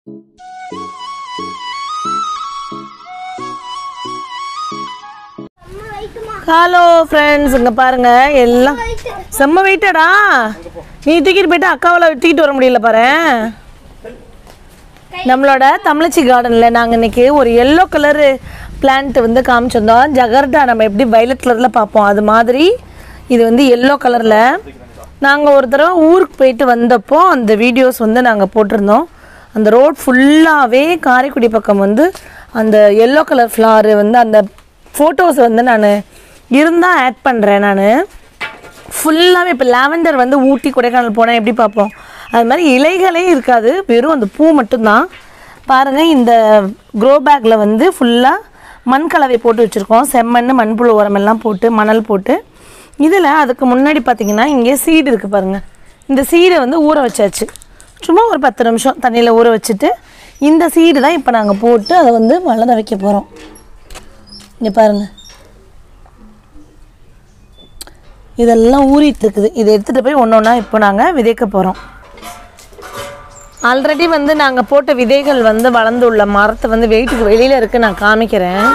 Hello friends, இங்கே பாருங்க எல்லாம் செம்ம வெயிட்டடா. நீ தூக்கிட்டு போயிட்டு அக்காவில் தூக்கிட்டு வர முடியல பாரு. நம்மளோட தமிழச்சி கார்டனில் நாங்கள் இன்றைக்கி ஒரு எல்லோ கலரு பிளான்ட் வந்து காமிச்சிருந்தோம். ஜகர்டா நம்ம எப்படி வயலட் கலரில் பார்ப்போம் அது மாதிரி இது வந்து எல்லோ கலரில். நாங்கள் ஒரு தடவை ஊருக்கு போயிட்டு வந்தப்போ அந்த வீடியோஸ் வந்து நாங்கள் போட்டிருந்தோம். அந்த ரோட் ஃபுல்லாகவே காரைக்குடி பக்கம் வந்து அந்த எல்லோ கலர் ஃப்ளாரு வந்து அந்த ஃபோட்டோஸ் வந்து நான் இருந்தால் ஆட் பண்ணுறேன். நான் ஃபுல்லாகவே இப்போ லாவெண்டர் வந்து ஊட்டி கொடைக்கானல் போனால் எப்படி பார்ப்போம் அது மாதிரி இலைகளே இருக்காது, வெறும் அந்த பூ மட்டும்தான். பாருங்கள், இந்த க்ரோ பேக்கில் வந்து ஃபுல்லாக மண் கலவை போட்டு வச்சுருக்கோம். செம்மண், மண்புழு உரமெல்லாம் போட்டு மணல் போட்டு. இதில் அதுக்கு முன்னாடி பார்த்திங்கன்னா இங்கே சீடு இருக்குது பாருங்கள். இந்த சீடை வந்து ஊற வச்சாச்சு. சும்மா ஒரு 10 நிமிஷம் தண்ணியில் ஊற வச்சுட்டு இந்த சீடு தான் இப்போ நாங்கள் போட்டு அதை வந்து வளர வைக்க போகிறோம். இங்கே பாருங்கள், இதெல்லாம் ஊறிட்டு இருக்குது. இதை எடுத்துகிட்டு போய் ஒன்று ஒன்றா இப்போ நாங்கள் விதைக்க போகிறோம். ஆல்ரெடி வந்து நாங்கள் போட்ட விதைகள் வந்து வளர்ந்து உள்ள மரத்தை வந்து வெயிட்டுக்கு வெளியில் இருக்குது, நான் காமிக்கிறேன்.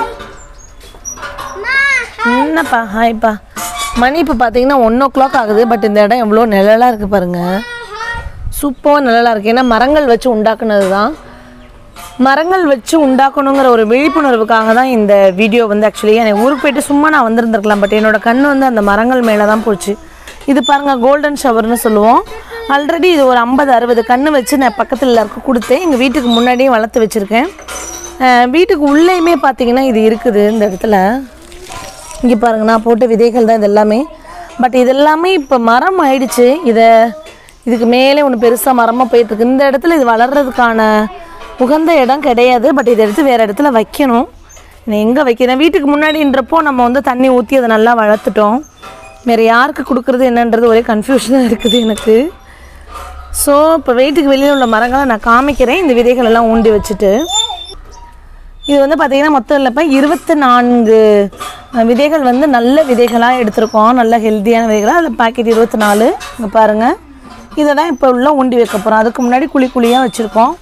என்னப்பா? ஹாய்ப்பா. மணி இப்போ பார்த்தீங்கன்னா 1 o'clock ஆகுது. பட் இந்த இடம் எவ்வளோ நிழலாக இருக்குது பாருங்கள். சூப்பராக நிழலாக இருக்குது. ஏன்னா மரங்கள் வச்சு உண்டாக்குனது தான். மரங்கள் வச்சு உண்டாக்கணுங்கிற ஒரு விழிப்புணர்வுக்காக தான் இந்த வீடியோ வந்து ஆக்சுவலி எனக்கு ஊருக்கு போய்ட்டு சும்மா நான் வந்திருந்துருக்கலாம். பட் என்னோடய கண் வந்து அந்த மரங்கள் மேலே தான் போச்சு. இது பாருங்கள், கோல்டன் ஷவர்னு சொல்லுவோம். ஆல்ரெடி இது ஒரு 50-60 கன்று வச்சு நான் பக்கத்தில் எல்லாருக்கும் கொடுத்தேன். எங்கள் வீட்டுக்கு முன்னாடியே வளர்த்து வச்சுருக்கேன். வீட்டுக்கு உள்ளேயுமே பார்த்திங்கன்னா இது இருக்குது இந்த இடத்துல. இங்கே பாருங்கள், நான் போட்ட விதைகள் தான் இது எல்லாமே. பட் இது எல்லாமே இப்போ மரம் ஆயிடுச்சு. இதுக்கு மேலே ஒன்று பெருசாக மரமாக போயிட்டுருக்கு. இந்த இடத்துல இது வளர்கிறதுக்கான உகந்த இடம் கிடையாது. பட் இதை எடுத்து வேறு இடத்துல வைக்கணும். எங்கே வைக்கிறேன்? வீட்டுக்கு முன்னாடின்றப்போ நம்ம வந்து தண்ணி ஊற்றி அதை நல்லா வளர்த்துட்டோம். வேறு யாருக்கு கொடுக்குறது என்னன்றது ஒரே கன்ஃபியூஷனாக இருக்குது எனக்கு. ஸோ இப்போ வீட்டுக்கு வெளியில் உள்ள மரங்களை நான் காமிக்கிறேன். இந்த விதைகள் எல்லாம் ஊண்டி வச்சுட்டு இது வந்து பார்த்திங்கன்னா மொத்தம் இல்லைப்பா 24 விதைகள் வந்து நல்ல விதைகளாக எடுத்திருக்கோம். நல்ல ஹெல்த்தியான விதைகளாக. அதில் பாக்கெட் 24. இங்கே பாருங்கள், இதை தான் இப்போ உள்ள ஊண்டி வைக்க போகிறோம். அதுக்கு முன்னாடி குழி குழியாக வச்சுருக்கோம்.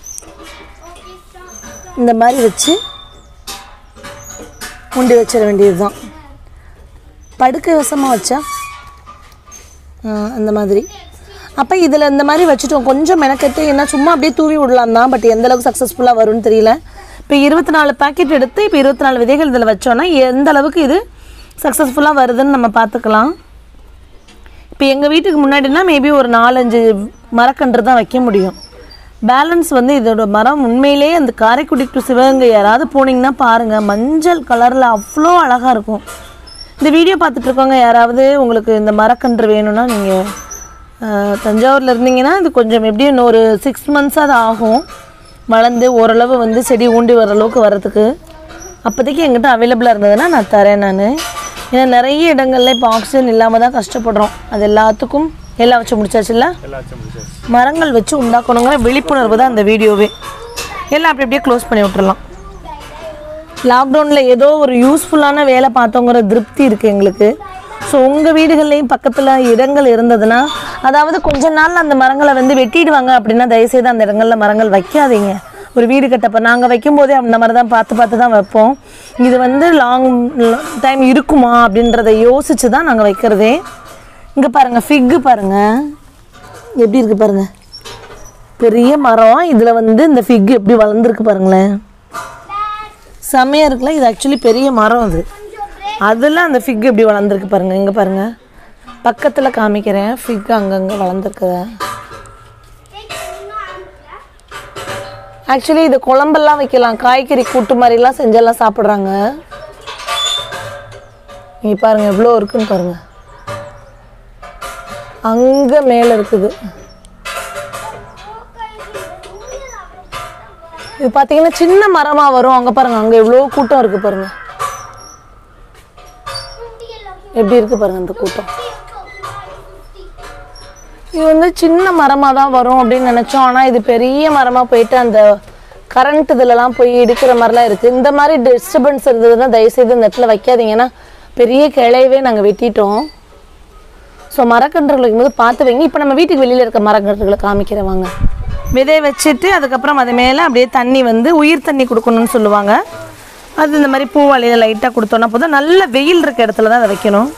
இந்த மாதிரி வச்சு ஊண்டி வச்சிட வேண்டியது தான். படுக்கை வசமாக வச்சா அந்த மாதிரி. அப்போ இதில் இந்த மாதிரி வச்சுட்டோம். கொஞ்சம் மெனக்கெட்டு என்ன சும்மா அப்படியே தூவி விடலாம் தான். பட் எந்தளவுக்கு சக்ஸஸ்ஃபுல்லாக வரும்னு தெரியல. இப்போ 24 பாக்கெட் எடுத்து இப்போ 24 விதைகள் இதில் வச்சோன்னா எந்த அளவுக்கு இது சக்ஸஸ்ஃபுல்லாக வருதுன்னு நம்ம பார்த்துக்கலாம். இப்போ எங்கள் வீட்டுக்கு முன்னாடினா மேபி ஒரு 4-5 மரக்கன்று தான் வைக்க முடியும். பேலன்ஸ் வந்து இதோட மரம் உண்மையிலே அந்த காரைக்குடி டு சிவகங்கை யாராவது போனீங்கன்னா பாருங்கள், மஞ்சள் கலரில் அவ்வளோ அழகாக இருக்கும். இந்த வீடியோ பார்த்துட்ருக்கோங்க, யாராவது உங்களுக்கு இந்த மரக்கன்று வேணும்னா நீங்கள் தஞ்சாவூரில் இருந்தீங்கன்னா இது கொஞ்சம் எப்படியும் இன்னொரு 6 months அது ஆகும் வளர்ந்து ஓரளவு வந்து செடி ஊண்டி வர அளவுக்கு வர்றதுக்கு. அப்போதைக்கு எங்கிட்ட அவைலபிளாக இருந்ததுன்னா நான் தரேன். நான் ஏன்னா நிறைய இடங்கள்ல இப்போ ஆக்சிஜன் இல்லாமல் தான் கஷ்டப்படுறோம். அது எல்லாத்துக்கும் எல்லாம் வச்சு முடிச்சாச்சுல்ல. மரங்கள் வச்சு உண்டாக்கணுங்கிற விழிப்புணர்வு தான் அந்த வீடியோவே. எல்லாம் அப்படி அப்படியே க்ளோஸ் பண்ணி விட்டுறலாம். லாக்டவுனில் ஏதோ ஒரு யூஸ்ஃபுல்லான வேலை பார்த்தோங்கிற திருப்தி இருக்குது எங்களுக்கு. ஸோ உங்கள் வீடுகள்லேயும் பக்கத்தில் இடங்கள் இருந்ததுன்னா, அதாவது கொஞ்ச நாள் அந்த மரங்களை வந்து வெட்டிடுவாங்க அப்படின்னா தயவுசெய்து அந்த இடங்களில் மரங்கள் வைக்காதீங்க. ஒரு வீடு கட்டப்போ நாங்கள் வைக்கும்போதே அந்த மாதிரி தான் பார்த்து தான் வைப்போம். இது வந்து லாங் டைம் இருக்குமா அப்படின்றத யோசித்து தான் நாங்கள் வைக்கிறதே. இங்கே பாருங்கள், ஃபிக்கு பாருங்கள் எப்படி இருக்குது பாருங்கள். பெரிய மரம். இதில் வந்து இந்த ஃபிக்கு எப்படி வளர்ந்துருக்கு பாருங்களேன். செம்மையாக இருக்குல்ல. இது ஆக்சுவலி பெரிய மரம். அதில் அந்த ஃபிக்கு எப்படி வளர்ந்துருக்கு பாருங்கள். இங்கே பாருங்கள், பக்கத்தில் காமிக்கிறேன். ஃபிக்கு அங்கங்கே வளர்ந்துருக்குத. ஆக்சுவலி இது குழம்பெல்லாம் வைக்கலாம். காய்கறி கூட்டு மாதிரிலாம் செஞ்செல்லாம் சாப்பிட்றாங்க. இங்கே பாருங்கள் எவ்வளோ இருக்குன்னு பாருங்கள். அங்கே மேலே இருக்குது. இது பார்த்தீங்கன்னா சின்ன மரமாக வரும். அங்கே பாருங்கள், அங்கே எவ்வளோ கூட்டம் இருக்குது பாருங்கள். எப்படி இருக்குது பாருங்கள் அந்த கூட்டம். இது வந்து சின்ன மரமாக தான் வரும் அப்படின்னு நினச்சோம். ஆனால் இது பெரிய மரமாக போயிட்டு அந்த கரண்ட் இதிலலாம் போய் எடுக்கிற மாதிரிலாம் இருக்குது. இந்த மாதிரி டிஸ்டர்பன்ஸ் இருந்ததுன்னா தயவுசெய்து இந்த இடத்துல வைக்காதீங்கன்னா பெரிய கிளையவே நாங்கள் வெட்டிட்டோம். ஸோ மரக்கன்றுகள் வைக்கும்போது பார்த்து வைங்க. இப்போ நம்ம வீட்டுக்கு வெளியில் இருக்க மரக்கன்றுகளை காமிக்கிறவாங்க. விதை வச்சுட்டு அதுக்கப்புறம் அது மேலே அப்படியே தண்ணி வந்து உயிர் தண்ணி கொடுக்கணும்னு சொல்லுவாங்க. அது இந்த மாதிரி பூவாளியில் லைட்டாக கொடுத்தோன்னா போதும். நல்ல வெயில் இருக்க இடத்துல தான் அதை வைக்கணும்.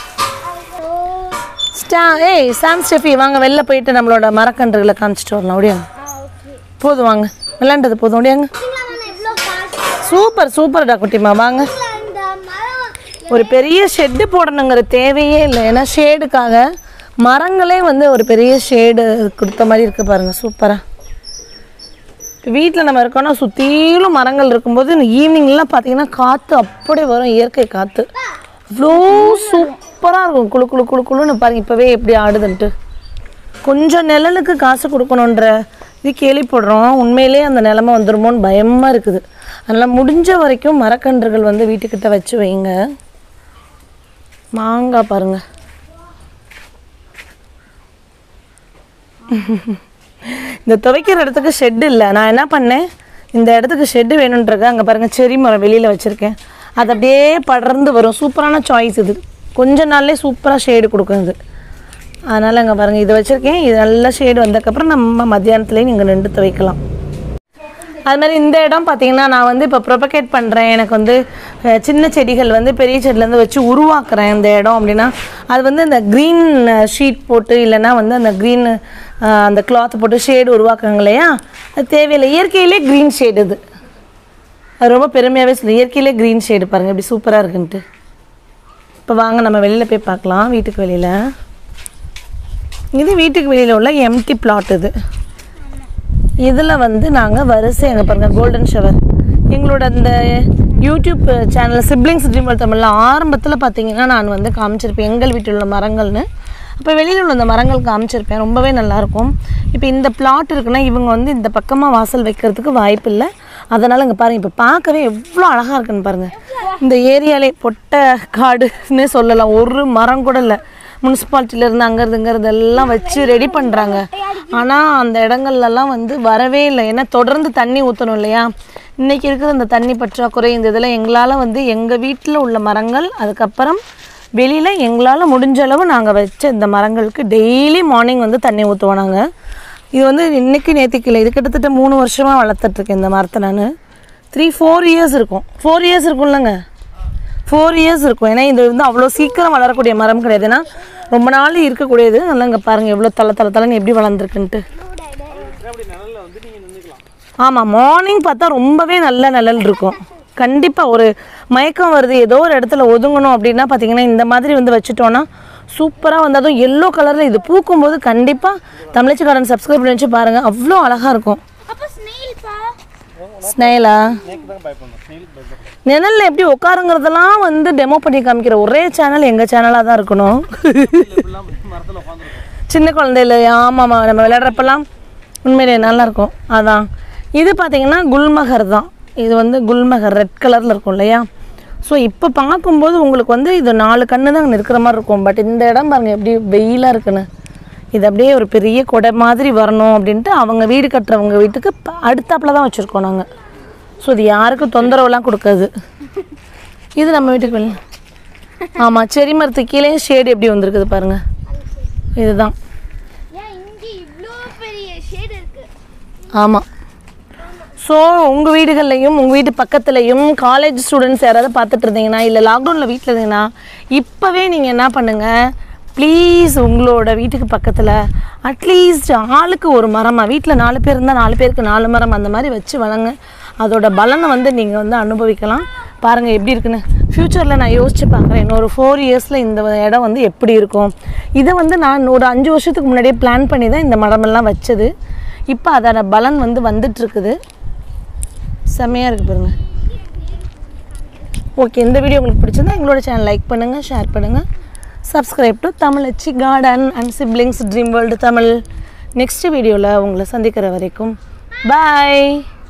சாம் ஸ்டெஃபி வாங்க வெளில போயிட்டு நம்மளோட மரக்கன்றுகளை காமிச்சிட்டு வரலாம். அப்படியாங்க போதும், வாங்க விளாண்டது போதும். அப்படியாங்க சூப்பர்டா குட்டிமா. வாங்க ஒரு பெரிய ஷெட்டு போடணுங்கிற தேவையே இல்லை. ஏன்னா ஷேடுக்காக மரங்களே வந்து ஒரு பெரிய ஷேடு கொடுத்த மாதிரி இருக்குது பாருங்கள். சூப்பராக இப்போ வீட்டில் நம்ம இருக்கோன்னா சுற்றிலும் மரங்கள் இருக்கும்போது ஈவினிங்லாம் பார்த்தீங்கன்னா காற்று அப்படியே வரும். இயற்கை காற்று அவ்வளோ சூப்பராக இருக்கும். குழு குழு குழு குழுன்னு பாருங்கள். இப்போவே எப்படி ஆடுதுன்ட்டு. கொஞ்சம் நிழலுக்கு காசு கொடுக்கணுன்ற இது கேள்விப்படுறோம். உண்மையிலே அந்த நிலமை வந்துடுமோன்னு பயமாக இருக்குது. அதனால் முடிஞ்ச வரைக்கும் மரக்கன்றுகள் வந்து வீட்டுக்கிட்ட வச்சு வைங்க. மாங்காய் பாருங்கள். இந்த துவைக்கிற இடத்துக்கு ஷெட்டு இல்லை. நான் என்ன பண்ணேன், இந்த இடத்துக்கு ஷெட்டு வேணுன்றிருக்கேன். அங்கே பாருங்கள் செரி மரம் வெளியில் வச்சுருக்கேன். அது அப்படியே படர்ந்து வரும். சூப்பரான சாய்ஸ் இது. கொஞ்ச நாள்லேயே சூப்பராக ஷேடு கொடுக்கும் இது. அதனால் அங்கே பாருங்கள் இது வச்சுருக்கேன். இது நல்லா ஷேடு வந்ததுக்கப்புறம் நம்ம மத்தியானத்துலேயும் நீங்கள் நின்று துவைக்கலாம். அது மாதிரி இந்த இடம் பார்த்திங்கன்னா நான் வந்து இப்போ ப்ரொபகேட் பண்ணுறேன். எனக்கு வந்து சின்ன செடிகள் வந்து பெரிய செடியிலேருந்து வச்சு உருவாக்குறேன் இந்த இடம் அப்படின்னா அது வந்து இந்த க்ரீன் ஷீட் போட்டு இல்லைன்னா வந்து அந்த க்ரீன் அந்த கிளாத் போட்டு ஷேடு உருவாக்குறாங்க இல்லையா, அது தேவையில்லை. இயற்கையிலே க்ரீன் ஷேடு இது. அது ரொம்ப பெருமையாகவே சொல்லு. இயற்கையிலே க்ரீன் ஷேடு பாருங்கள் எப்படி சூப்பராக இருக்குன்ட்டு. இப்போ வாங்க நம்ம வெளியில் போய் பார்க்கலாம். வீட்டுக்கு வெளியில் இது வீட்டுக்கு வெளியில் உள்ள எம்டி பிளாட். இது இதில் வந்து நாங்கள் வரிசை அங்கே பாருங்கள் கோல்டன் ஷவர். எங்களோட அந்த யூடியூப் சேனலில் சிப்ளிங்ஸ் ட்ரீம்வேர்ல்ட் தமிழில் ஆரம்பத்தில் பார்த்தீங்கன்னா நான் வந்து காமிச்சிருப்பேன் எங்கள் வீட்டில் உள்ள மரங்கள்னு. அப்போ வெளியில் உள்ள அந்த மரங்கள் காமிச்சிருப்பேன். ரொம்பவே நல்லாயிருக்கும். இப்போ இந்த பிளாட் இருக்குன்னா இவங்க வந்து இந்த பக்கமாக வாசல் வைக்கிறதுக்கு வாய்ப்பு இல்லை. அதனால் இங்கே பாருங்கள் இப்போ பார்க்கவே எவ்வளோ அழகாக இருக்குன்னு பாருங்கள். இந்த ஏரியாலே பொட்டை காடுன்னே சொல்லலாம். ஒரு மரம் கூட இல்லை. முனிசிபாலிட்டியிலேருந்து அங்கேருந்து இங்கேருந்து எல்லாம் வச்சு ரெடி பண்ணுறாங்க. ஆனால் அந்த இடங்கள்லாம் வந்து வரவே இல்லை. ஏன்னா தொடர்ந்து தண்ணி ஊற்றணும் இல்லையா. இன்றைக்கி இருக்கிற அந்த தண்ணி பற்றாக்குறை இந்த இதில் எங்களால் வந்து எங்கள் வீட்டில் உள்ள மரங்கள் அதுக்கப்புறம் வெளியில் எங்களால் முடிஞ்ச அளவு நாங்கள் வச்ச இந்த மரங்களுக்கு டெய்லி மார்னிங் வந்து தண்ணி ஊற்றுவோம் நாங்கள். இது வந்து இன்றைக்கி நேற்றுக்கு இல்லை, இது கிட்டத்தட்ட 3 வருஷமாக வளர்த்துட்ருக்கேன் இந்த மரத்தை நான். 3-4 இயர்ஸ் இருக்கும். 4 இயர்ஸ் இருக்கும்லங்க. 4 இயர்ஸ் இருக்கும். ஏன்னா இது வந்து அவ்வளோ சீக்கிரம் வளரக்கூடிய மரம் கிடையாது. ஏன்னா ரொம்ப நாள் இருக்கக்கூடியது. நல்லா இங்கே பாருங்கள் எவ்வளோ தலைன்னு எப்படி வளர்ந்துருக்குன்ட்டு. ஆமாம், மார்னிங் பார்த்தா ரொம்பவே நல்ல நிழல் இருக்கும். கண்டிப்பாக ஒரு மயக்கம் வருது ஏதோ ஒரு இடத்துல ஒதுங்கணும் அப்படின்னா பார்த்தீங்கன்னா இந்த மாதிரி வந்து வச்சுட்டோன்னா சூப்பராக வந்து அதுவும் எல்லோ கலரில் இது பூக்கும்போது கண்டிப்பாக தமிழச்சி கார்டன் சப்ஸ்கிரைப் பண்ணி வச்சு பாருங்கள். அவ்வளோ அழகாக இருக்கும். ஸ்னெயிலா நிழலில் எப்படி உட்காருங்கிறதெல்லாம் வந்து டெமோ பண்ணி காமிக்கிற ஒரே சேனல் எங்கள் சேனலாக தான் இருக்கணும். சின்ன குழந்தையில ஆமாம்மா நம்ம விளையாடுறப்பெல்லாம் உண்மையிலே நல்லாயிருக்கும். அதான் இது பார்த்திங்கன்னா குல்மகர் தான். இது வந்து குல்மகர் ரெட் கலரில் இருக்கும் இல்லையா. ஸோ இப்போ பார்க்கும்போது உங்களுக்கு வந்து இது 4 கன்று தான் இருக்கிற மாதிரி இருக்கும். பட் இந்த இடம் பாருங்கள் எப்படி வெயிலாக இருக்குன்னு. இது அப்படியே ஒரு பெரிய கொடை மாதிரி வரணும் அப்படின்ட்டு அவங்க வீடு கட்டுறவங்க வீட்டுக்கு அடுத்தாப்பில் தான் வச்சுருக்கோம் நாங்கள். ஸோ இது யாருக்கும் தொந்தரவுலாம் கொடுக்காது. இது நம்ம வீட்டுக்கு வெளில ஆமாம் செரி மரத்துக்கு கீழே ஷேடு எப்படி வந்திருக்குது பாருங்கள். இதுதான் ஆமாம். ஸோ உங்கள் வீடுகள்லையும் உங்கள் வீட்டு பக்கத்துலையும் காலேஜ் ஸ்டூடெண்ட்ஸ் யாராவது பார்த்துட்டு இருந்தீங்கன்னா இல்லை லாக்டவுனில் வீட்டில் இருந்தீங்கன்னா இப்போவே நீங்கள் என்ன பண்ணுங்கள், ப்ளீஸ் உங்களோட வீட்டுக்கு பக்கத்தில் அட்லீஸ்ட் ஆளுக்கு ஒரு மரமாக, வீட்டில் 4 பேர் இருந்தால் 4 பேருக்கு 4 மரம் அந்த மாதிரி வச்சு வளங்க. அதோட பலனை வந்து நீங்கள் வந்து அனுபவிக்கலாம். பாருங்கள் எப்படி இருக்குன்னு. ஃப்யூச்சரில் நான் யோசித்து பார்க்குறேன் இன்னொரு 4 இயர்ஸில் இந்த இடம் வந்து எப்படி இருக்கும். இதை வந்து நான் ஒரு 5 வருஷத்துக்கு முன்னாடியே பிளான் பண்ணி தான் இந்த மரமெல்லாம் வச்சது. இப்போ அதோட பலன் வந்து வந்துட்டுருக்குது. செம்மையாக இருக்குது பாருங்கள். ஓகே, இந்த வீடியோ உங்களுக்கு பிடிச்சிருந்தா எங்களோட சேனல் லைக் பண்ணுங்கள், ஷேர் பண்ணுங்கள், subscribe to Tamizhachi garden and siblings dream world Tamil. Next வீடியோவில் உங்களை சந்திக்கிற வரைக்கும் பாய்.